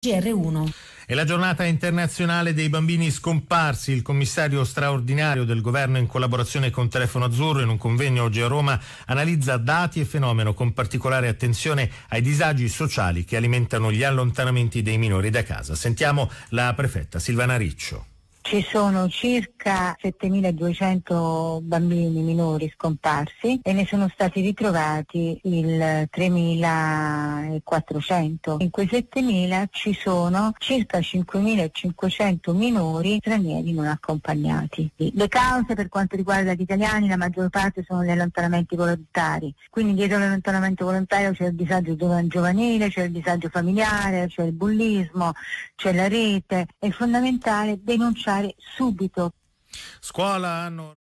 GR1. È la giornata internazionale dei bambini scomparsi. Il commissario straordinario del governo, in collaborazione con Telefono Azzurro, in un convegno oggi a Roma, analizza dati e fenomeno con particolare attenzione ai disagi sociali che alimentano gli allontanamenti dei minori da casa. Sentiamo la prefetta Silvana Riccio. Ci sono circa 7.200 bambini minori scomparsi e ne sono stati ritrovati il 3.400. In quei 7.000 ci sono circa 5.500 minori stranieri non accompagnati. Le cause per quanto riguarda gli italiani, la maggior parte sono gli allontanamenti volontari. Quindi dietro l'allontanamento volontario c'è il disagio giovanile, c'è il disagio familiare, c'è il bullismo, c'è la rete. È fondamentale denunciare subito. Scuola hanno